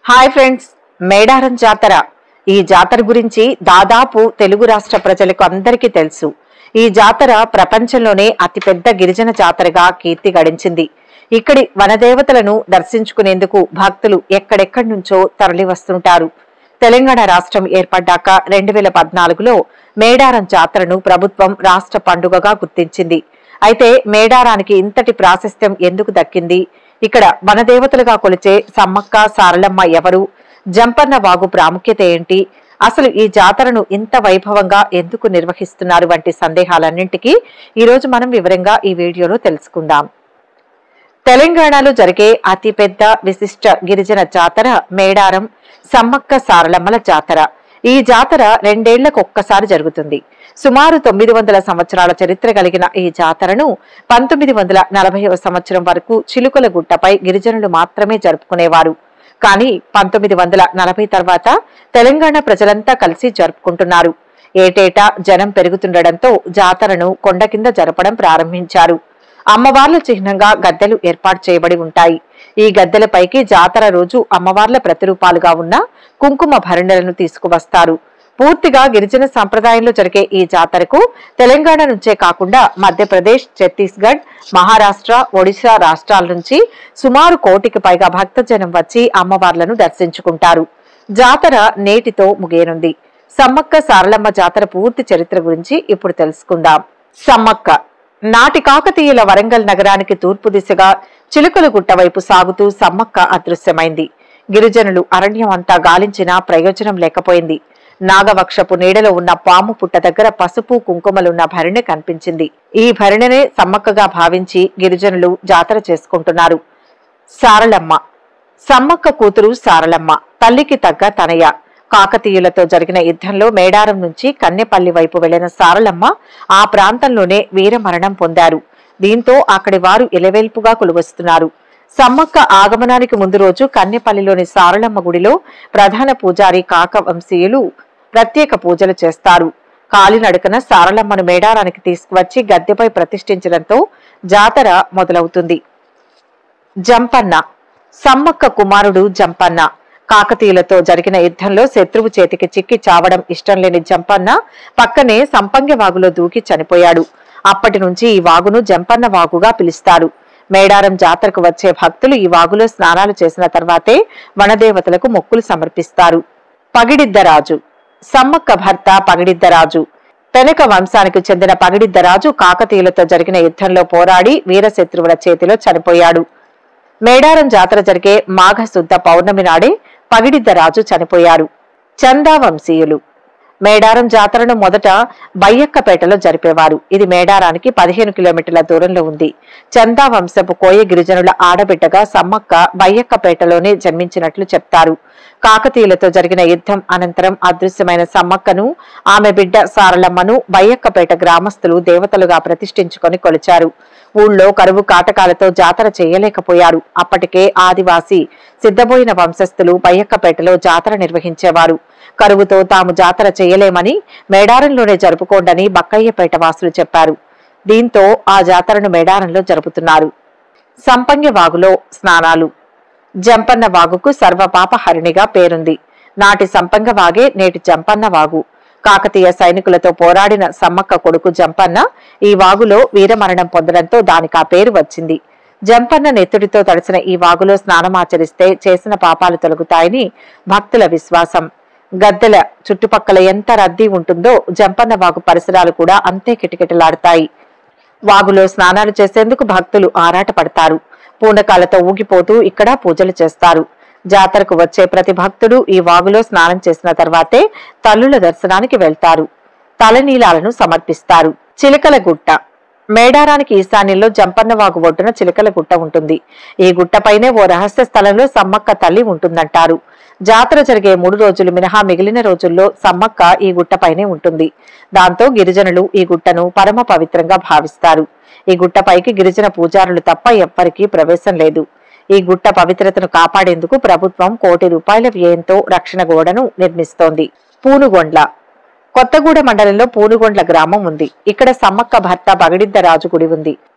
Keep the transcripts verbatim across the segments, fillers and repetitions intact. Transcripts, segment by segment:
Hi friends, Medaram జాతర. ఈ జాతర గురించి దాదాపు తెలుగు రాష్ట్ర ప్రజలకు అందరికీ తెలుసు. ఈ జాతర ప్రపంచంలోనే అతిపెద్ద గిరిజన జాతరగా కీర్తి గడించింది. ఇక్కడి వనదేవతలను దర్శించుకునేందుకు భక్తులు ఎక్కడెక్కడి నుంచో తరలి వస్తుంటారు. తెలంగాణ రాష్ట్రం ఏర్పడ్డాక రెండు వేల పద్నాలుగులో మేడారం జాతరను ప్రభుత్వం రాష్ట్ర పండుగగా గుర్తించింది. అయితే మేడారానికి ఇంతటి ప్రాశస్త్యం ఎందుకు దక్కింది? ఇక్కడ వనదేవతలుగా కొలిచే సమ్మక్క సారలమ్మ ఎవరు? జంపన్న వాగు ప్రాముఖ్యత ఏంటి? అసలు ఈ జాతరను ఇంత వైభవంగా ఎందుకు నిర్వహిస్తున్నారు వంటి సందేహాలన్నింటికీ ఈరోజు మనం వివరంగా ఈ వీడియోలో తెలుసుకుందాం. తెలంగాణలో జరిగే అతిపెద్ద విశిష్ట గిరిజన జాతర మేడారం సమ్మక్క సారలమ్మల జాతర. ఈ జాతర రెండేళ్లకు ఒక్కసారి జరుగుతుంది. సుమారు తొమ్మిది వందల సంవత్సరాల చరిత్ర కలిగిన ఈ జాతరను పంతొమ్మిది వందల నలభైవ సంవత్సరం వరకు చిలుకల గుట్టపై గిరిజనులు మాత్రమే జరుపుకునేవారు. కానీ పంతొమ్మిది వందల నలభై తర్వాత తెలంగాణ ప్రజలంతా కలిసి జరుపుకుంటున్నారు. ఏటేటా జనం పెరుగుతుండటంతో జాతరను కొండ కింద జరపడం ప్రారంభించారు. అమ్మవార్ల చిహ్నంగా గద్దెలు ఏర్పాటు చేయబడి ఉంటాయి. ఈ గద్దెలపైకి జాతర రోజు అమ్మవార్ల ప్రతిరూపాలుగా ఉన్న కుంకుమ భరణలను తీసుకువస్తారు. పూర్తిగా గిరిజన సంప్రదాయంలో జరిగే ఈ జాతరకు తెలంగాణ నుంచే కాకుండా మధ్యప్రదేశ్, ఛత్తీస్గఢ్, మహారాష్ట్ర, ఒడిశా రాష్ట్రాల నుంచి సుమారు కోటికి పైగా భక్తజనం వచ్చి అమ్మవార్లను దర్శించుకుంటారు. జాతర నేటితో ముగియనుంది. సమ్మక్క సారలమ్మ జాతర పూర్తి చరిత్ర గురించి ఇప్పుడు తెలుసుకుందాం. సమ్మక్క నాటి కాకతీయుల వరంగల్ నగరానికి తూర్పు దిశగా చిలుకల గుట్ట వైపు సాగుతూ సమ్మక్క అదృశ్యమైంది. గిరిజనులు అరణ్యం అంతా గాలించినా ప్రయోజనం లేకపోయింది. నాగవక్షపు నీడలో ఉన్న పాము పుట్ట దగ్గర పసుపు కుంకుమలున్న భరిణె కనిపించింది. ఈ భరిణెనే సమ్మక్కగా భావించి గిరిజనులు జాతర చేసుకుంటున్నారు. సారలమ్మ సమ్మక్క కూతురు సారలమ్మ, తల్లికి తగ్గ తనయ. కాకతీయులతో జరిగిన యుద్ధంలో మేడారం నుంచి కన్నెపల్లి వైపు వెళ్లిన సారలమ్మ ఆ ప్రాంతంలోనే వీరమరణం పొందారు. దీంతో అక్కడి వారు ఎలవేల్పుగా కొలువస్తున్నారు. సమ్మక్క ఆగమనానికి ముందు రోజు కన్నెపల్లిలోని సారలమ్మ గుడిలో ప్రధాన పూజారి కాక వంశీయులు ప్రత్యేక పూజలు చేస్తారు. కాలినడకన సారలమ్మను మేడారానికి తీసుకువచ్చి గద్దెపై ప్రతిష్ఠించడంతో జాతర మొదలవుతుంది. జంపన్న సమ్మక్క కుమారుడు జంపన్న. కాకతీయులతో జరిగిన యుద్ధంలో శత్రువు చేతికి చిక్కి చావడం ఇష్టం లేని జంపన్న పక్కనే సంపంగ వాగులో దూకి చనిపోయాడు. అప్పటి నుంచి ఈ వాగును జంపన్న వాగుగా పిలుస్తారు. మేడారం జాతరకు వచ్చే భక్తులు ఈ వాగులో స్నానాలు చేసిన తర్వాతే వనదేవతలకు మొక్కులు సమర్పిస్తారు. పగిడిద్దరాజు సమ్మక్క భర్త పగిడిద్దరాజు. పెనక వంశానికి చెందిన పగిడిద్దరాజు కాకతీయులతో జరిగిన యుద్ధంలో పోరాడి వీరశత్రువుల చేతిలో చనిపోయాడు. మేడారం జాతర జరిగే మాఘశుద్ధ పౌర్ణమి నాడే పగిడిద్దరాజు చనిపోయారు. చందా వంశీయులు మేడారం జాతరను మొదట బయ్యక్కపేటలో జరిపేవారు. ఇది మేడారానికి పదిహేను కిలోమీటర్ల దూరంలో ఉంది. చందా వంశపు కోయ గిరిజనుల ఆడబిడ్డగా సమ్మక్క బయ్యక్కపేటలోనే జన్మించినట్లు చెప్తారు. కాకతీయులతో జరిగిన యుద్ధం అనంతరం అదృశ్యమైన సమ్మక్కను, ఆమె బిడ్డ సారలమ్మను బయ్యక్కపేట గ్రామస్తులు దేవతలుగా ప్రతిష్ఠించుకొని కొలిచారు. ఊళ్ళో కరువు కాటకాలతో జాతర చేయలేకపోయారు. అప్పటికే ఆదివాసీ సిద్ధబోయిన వంశస్థులు బయ్యక్కపేటలో జాతర నిర్వహించేవారు. కరువుతో తాము జాతర చేయలేమని మేడారంలోనే జరుపుకోండని బక్కయ్యపేట వాసులు చెప్పారు. దీంతో ఆ జాతరను మేడారంలో జరుపుతున్నారు. సంపంగ వాగులో స్నానాలు. జంపన్న వాగుకు సర్వపాప హరిణిగా పేరుంది. నాటి సంపంగ వాగే నేటి జంపన్న వాగు. కాకతీయ సైనికులతో పోరాడిన సమ్మక్క కొడుకు జంపన్న ఈ వాగులో వీరమరణం పొందడంతో దానికి ఆ పేరు వచ్చింది. జంపన్న నెత్తుడితో తడిసిన ఈ వాగులో స్నానమాచరిస్తే చేసిన పాపాలు తొలగుతాయని భక్తుల విశ్వాసం. గద్దెల చుట్టుపక్కల ఎంత రద్దీ ఉంటుందో జంపన్న వాగు పరిసరాలు కూడా అంతే కిటకిటలాడతాయి. వాగులో స్నానాలు చేసేందుకు భక్తులు ఆరాట పడతారు. పూనకాలతో ఊగిపోతూ ఇక్కడ పూజలు చేస్తారు. జాతరకు వచ్చే ప్రతి భక్తుడు ఈ వాగులో స్నానం చేసిన తర్వాతే తల్లుల దర్శనానికి వెళ్తారు. తలనీలాలను సమర్పిస్తారు. చిలకల గుట్ట మేడారానికి ఈశాన్యంలో జంపన్న వాగు ఒడ్డున చిలకల గుట్ట ఉంటుంది. ఈ గుట్టపైనే ఓ రహస్య స్థలంలో సమ్మక్క తల్లి ఉంటుందంటారు. జాతర జరిగే మూడు రోజులు మినహా మిగిలిన రోజుల్లో సమ్మక్క ఈ గుట్టపైనే ఉంటుంది. దాంతో గిరిజనులు ఈ గుట్టను పరమ పవిత్రంగా భావిస్తారు. ఈ గుట్టపైకి గిరిజన పూజారులు తప్ప ఎవ్వరికీ ప్రవేశం లేదు. ఈ గుట్ట పవిత్రతను కాపాడేందుకు ప్రభుత్వం కోటి రూపాయల వ్యయంతో రక్షణ గోడను నిర్మిస్తోంది. పూనుగొండ్ల కొత్తగూడ మండలంలో పూనుగొండ్ల గ్రామం ఉంది. ఇక్కడ సమ్మక్క భర్త పగిడిద్దరాజు గుడి ఉంది.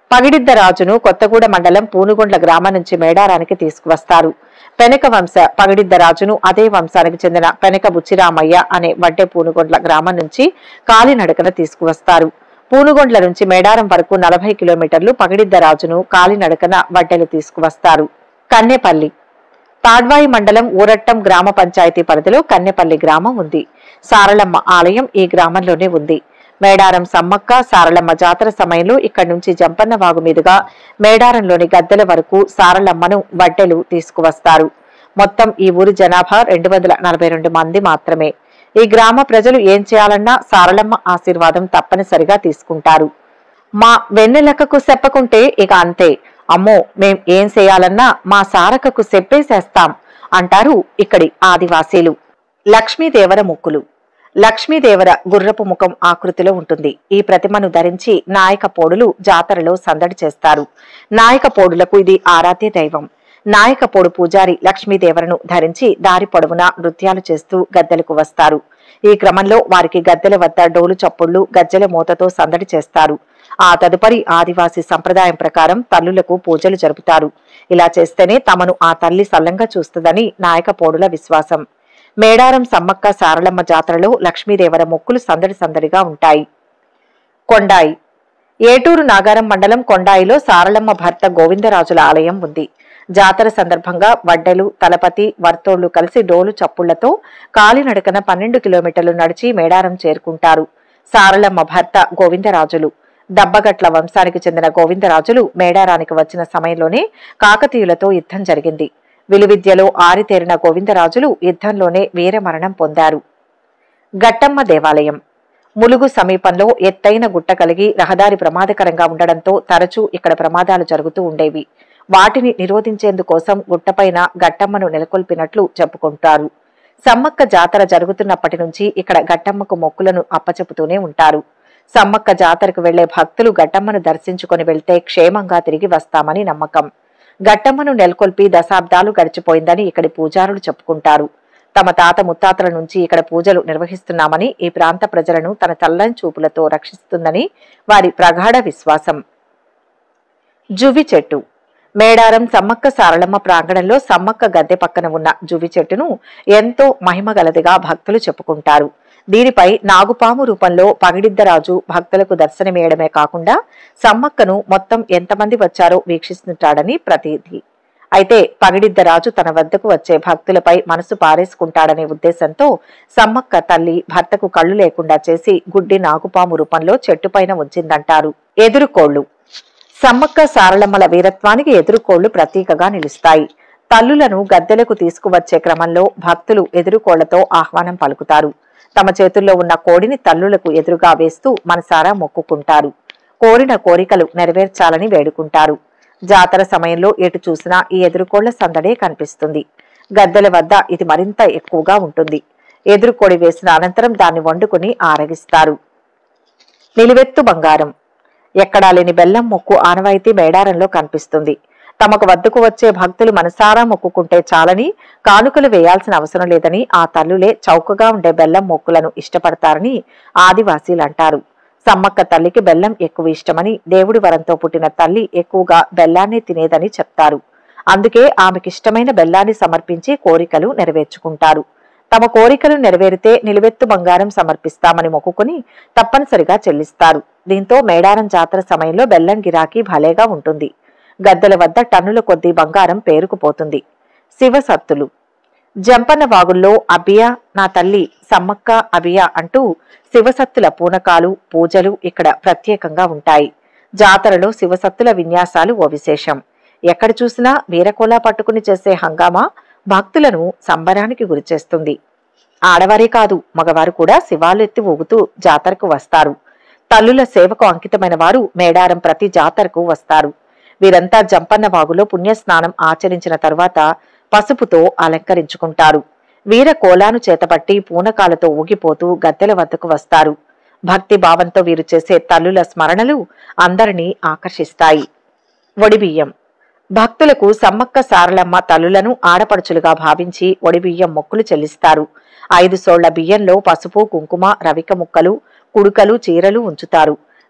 పగిడిద్దరాజును కొత్తగూడ మండలం పూనుగొండ్ల గ్రామం నుంచి మేడారానికి తీసుకువస్తారు. పెనక వంశ పగిడిద్దరాజును అదే వంశానికి చెందిన పెనక బుచ్చిరామయ్య అనే వడ్డె పూనుగొండ్ల గ్రామం నుంచి కాలినడకన తీసుకువస్తారు. పూనుగొండ్ల నుంచి మేడారం వరకు నలభై కిలోమీటర్లు పగిడిద్దరాజును కాలినడకన వడ్డెలు తీసుకువస్తారు. కన్నెపల్లి తాడ్వాయి మండలం ఊరట్టం గ్రామ పంచాయతీ పరిధిలో కన్నెపల్లి గ్రామం ఉంది. సారళమ్మ ఆలయం ఈ గ్రామంలోనే ఉంది. మేడారం సమ్మక్క సారళమ్మ జాతర సమయంలో ఇక్కడి నుంచి జంపన్న వాగు మీదుగా మేడారంలోని గద్దెల వరకు సారళమ్మను వడ్డెలు తీసుకువస్తారు. మొత్తం ఈ ఊరి జనాభా రెండు వందల నలభై రెండు మంది మాత్రమే. ఈ గ్రామ ప్రజలు ఏం చేయాలన్నా సారళమ్మ ఆశీర్వాదం తప్పనిసరిగా తీసుకుంటారు. మా వెన్నెలక్కకు చెప్పకుంటే ఇక అంతే, అమ్మో మేం ఏం చేయాలన్నా మా సారకకు చెప్పేసేస్తాం అంటారు ఇక్కడి ఆదివాసీలు. లక్ష్మీదేవర ముక్కులు లక్ష్మీదేవర గుర్రపు ముఖం ఆకృతిలో ఉంటుంది. ఈ ప్రతిమను ధరించి నాయక పోడులు జాతరలో సందడి చేస్తారు. నాయక పోడులకు ఇది ఆరాధ్య దైవం. నాయక పోడు పూజారి లక్ష్మీదేవరను ధరించి దారి పొడవునా నృత్యాలు చేస్తూ గద్దెలకు వస్తారు. ఈ క్రమంలో వారికి గద్దెల వద్ద డోలు చప్పుళ్లు గజ్జెల మోతతో సందడి చేస్తారు. ఆ తదుపరి ఆదివాసీ సంప్రదాయం ప్రకారం తల్లులకు పూజలు జరుపుతారు. ఇలా చేస్తేనే తమను ఆ తల్లి సల్లంగా చూస్తుందని నాయక పోడుల విశ్వాసం. మేడారం సమ్మక్క సారళమ్మ జాతరలో లక్ష్మీదేవర మొక్కులు సందడి సందడిగా ఉంటాయి. కొండాయి ఏటూరు నాగారం మండలం కొండాయిలో సారళమ్మ భర్త గోవిందరాజుల ఆలయం ఉంది. జాతర సందర్భంగా వడ్డెలు తలపతి వర్తోళ్లు కలిసి డోలు చప్పుళ్లతో కాలినడకన పన్నెండు కిలోమీటర్లు నడిచి మేడారం చేరుకుంటారు. సారళమ్మ భర్త గోవిందరాజులు దబ్బగట్ల వంశానికి చెందిన గోవిందరాజులు మేడారానికి వచ్చిన సమయంలోనే కాకతీయులతో యుద్ధం జరిగింది. విలువిద్యలో ఆరితేరిన గోవిందరాజులు యుద్ధంలోనే వీరమరణం పొందారు. గట్టమ్మ దేవాలయం ములుగు సమీపంలో ఎత్తైన గుట్ట కలిగి రహదారి ప్రమాదకరంగా ఉండడంతో తరచూ ఇక్కడ ప్రమాదాలు జరుగుతూ ఉండేవి. వాటిని నిరోధించేందుకోసం గుట్టపైన గట్టమ్మను నెలకొల్పినట్లు చెప్పుకుంటారు. సమ్మక్క జాతర జరుగుతున్నప్పటి నుంచి ఇక్కడ గట్టమ్మకు మొక్కులను అప్పచెపుతూనే ఉంటారు. సమ్మక్క జాతరకు వెళ్లే భక్తులు గట్టమ్మను దర్శించుకుని వెళ్తే క్షేమంగా తిరిగి వస్తామని నమ్మకం. గట్టమ్మను నెలకొల్పి దశాబ్దాలు గడిచిపోయిందని ఇక్కడి పూజారులు చెప్పుకుంటారు. తమ తాత ముత్తాతల నుంచి ఇక్కడ పూజలు నిర్వహిస్తున్నామని, ఈ ప్రాంత ప్రజలను తన చల్లని చూపులతో రక్షిస్తుందని వారి ప్రగాఢ విశ్వాసం. జువ్వి చెట్టు మేడారం సమ్మక్క సారళమ్మ ప్రాంగణంలో సమ్మక్క గద్దె పక్కన ఉన్న జువ్వి చెట్టును ఎంతో మహిమగలదిగా భక్తులు చెప్పుకుంటారు. దీనిపై నాగుపాము రూపంలో పగిడిద్దరాజు భక్తులకు దర్శనమేయడమే కాకుండా సమ్మక్కను మొత్తం ఎంతమంది వచ్చారో వీక్షిస్తుంటాడని ప్రతీతి. అయితే పగిడిద్దరాజు తన వద్దకు వచ్చే భక్తులపై మనసు పారేసుకుంటాడనే ఉద్దేశంతో సమ్మక్క తల్లి భర్తకు కళ్లు లేకుండా చేసి గుడ్డి నాగుపాము రూపంలో చెట్టుపైన ఉంచిందంటారు. ఎదురుకోళ్లు సమ్మక్క సారళమ్మల వీరత్వానికి ఎదురుకోళ్లు ప్రతీకగా నిలుస్తాయి. తల్లులను గద్దెలకు తీసుకువచ్చే క్రమంలో భక్తులు ఎదురుకోళ్లతో ఆహ్వానం పలుకుతారు. తమ చేతుల్లో ఉన్న కోడిని తల్లులకు ఎదురుగా వేస్తూ మనసారా మొక్కుకుంటారు. కోరిన కోరికలు నెరవేర్చాలని వేడుకుంటారు. జాతర సమయంలో ఎటు చూసినా ఈ ఎదురుకోళ్ల సందడే కనిపిస్తుంది. గద్దెల వద్ద ఇది మరింత ఎక్కువగా ఉంటుంది. ఎదురుకోడి వేసిన అనంతరం దాన్ని వండుకుని ఆరగిస్తారు. నిలువెత్తు బంగారం ఎక్కడా లేని బెల్లం మొక్కు ఆనవాయితీ మేడారంలో కనిపిస్తుంది. తమకు వద్దకు వచ్చే భక్తులు మనసారా మొక్కుకుంటే చాలని, కానుకలు వేయాల్సిన అవసరం లేదని, ఆ తల్లులే చౌకగా ఉండే బెల్లం మొక్కులను ఇష్టపడతారని ఆదివాసీలు అంటారు. సమ్మక్క తల్లికి బెల్లం ఎక్కువ ఇష్టమని, దేవుడి వరంతో పుట్టిన తల్లి ఎక్కువగా బెల్లాన్ని తినేదని చెప్తారు. అందుకే ఆమెకిష్టమైన బెల్లాన్ని సమర్పించి కోరికలు నెరవేర్చుకుంటారు. తమ కోరికలు నెరవేరితే నిలువెత్తు బంగారం సమర్పిస్తామని మొక్కుకుని తప్పనిసరిగా చెల్లిస్తారు. దీంతో మేడారం జాతర సమయంలో బెల్లం గిరాకీ భలేగా ఉంటుంది. గద్దెల వద్ద టన్నుల కొద్దీ బంగారం పేరుకుపోతుంది. శివసత్తులు జంపన్న వాగుల్లో అభియ నా తల్లి సమ్మక్క అభియ అంటూ శివసత్తుల పూనకాలు పూజలు ఇక్కడ ప్రత్యేకంగా ఉంటాయి. జాతరలో శివసత్తుల విన్యాసాలు ఓ విశేషం. ఎక్కడ చూసినా వీరకోలా పట్టుకుని చేసే హంగామా భక్తులను సంబరానికి గురిచేస్తుంది. ఆడవారే కాదు మగవారు కూడా శివాలెత్తి ఊగుతూ జాతరకు వస్తారు. తల్లుల సేవకు అంకితమైన వారు మేడారం ప్రతి జాతరకు వస్తారు. వీరంతా జంపన్న వాగులో పుణ్యస్నానం ఆచరించిన తరువాత పసుపుతో అలంకరించుకుంటారు. వీర కోలాను చేతపట్టి పూనకాలతో ఊగిపోతూ గద్దెల వద్దకు వస్తారు. భక్తి భావంతో వీరు చేసే తల్లుల స్మరణలు అందరినీ ఆకర్షిస్తాయి. ఒడిబియ్యం భక్తులకు సమ్మక్క సారళమ్మ తల్లులను ఆడపడుచులుగా భావించి ఒడిబియ్యం మొక్కులు చెల్లిస్తారు. ఐదు సోళ్ల బియ్యంలో పసుపు కుంకుమ రవిక ముక్కలు కుడుకలు చీరలు ఉంచుతారు.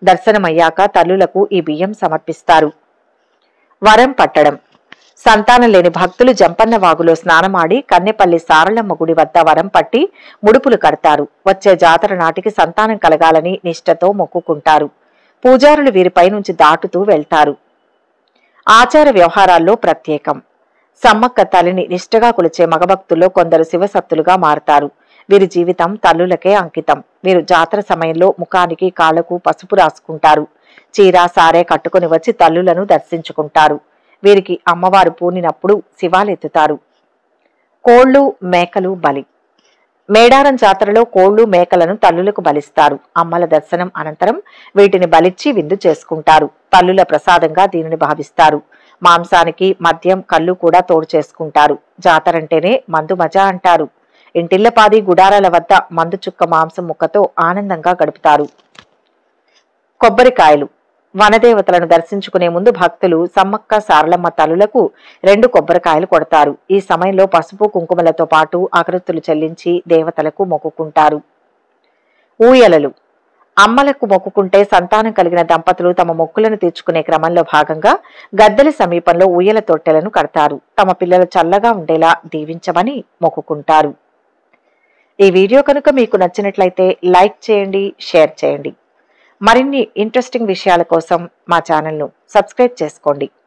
దర్శనమయ్యాక తల్లులకు ఈ బియ్యం సమర్పిస్తారు. వరం పట్టడం. సంతానం లేని భక్తులు జంపన్న వాగులో స్నానమాడి కన్నెపల్లి సారలమ్మ గుడి వద్ద వరం పట్టి ముడుపులు కడతారు. వచ్చే జాతర నాటికి సంతానం కలగాలని నిష్ఠతో మొక్కుకుంటారు. పూజారులు వీరిపై నుంచి దాటుతూ వెళ్తారు. ఆచార వ్యవహారాల్లో ప్రత్యేకం. సమ్మక్క తల్లిని నిష్ఠగా కొలిచే మగభక్తుల్లో కొందరు శివసత్తులుగా మారతారు. వీరి జీవితం తల్లులకే అంకితం. వీరు జాతర సమయంలో ముఖానికి కాళ్లకు పసుపు రాసుకుంటారు. చీర సారే కట్టుకుని వచ్చి తల్లులను దర్శించుకుంటారు. వీరికి అమ్మవారు పూనినప్పుడు శివాలెత్తుతారు. కోళ్లు మేకలు బలి. మేడారం జాతరలో కోళ్లు మేకలను తల్లులకు బలిస్తారు. అమ్మల దర్శనం అనంతరం వీటిని బలిచ్చి విందు చేసుకుంటారు. తల్లుల ప్రసాదంగా దీనిని భావిస్తారు. మాంసానికి మద్యం కళ్ళు కూడా తోడు చేసుకుంటారు. జాతరంటేనే మందు మజా అంటారు. ఇంటిల్లపాది గుడారాల వద్ద మందు చుక్క మాంసం ముక్కతో ఆనందంగా గడుపుతారు. కొబ్బరికాయలు. వనదేవతలను దర్శించుకునే ముందు భక్తులు సమ్మక్క సారలమ్మ తల్లులకు రెండు కొబ్బరికాయలు కొడతారు. ఈ సమయంలో పసుపు కుంకుమలతో పాటు అగరత్తులు చెల్లించి దేవతలకు మొక్కుకుంటారు. ఊయలలు. అమ్మలకు మొక్కుకుంటే సంతానం కలిగిన దంపతులు తమ మొక్కులను తీర్చుకునే క్రమంలో భాగంగా గద్దెల సమీపంలో ఊయల తొట్టెలను కడతారు. తమ పిల్లలు చల్లగా ఉండేలా దీవించమని మొక్కుకుంటారు. ఈ వీడియో కనుక మీకు నచ్చినట్లయితే లైక్ చేయండి, షేర్ చేయండి. మరిన్ని ఇంట్రెస్టింగ్ విషయాల కోసం మా ఛానల్ను సబ్స్క్రైబ్ చేసుకోండి.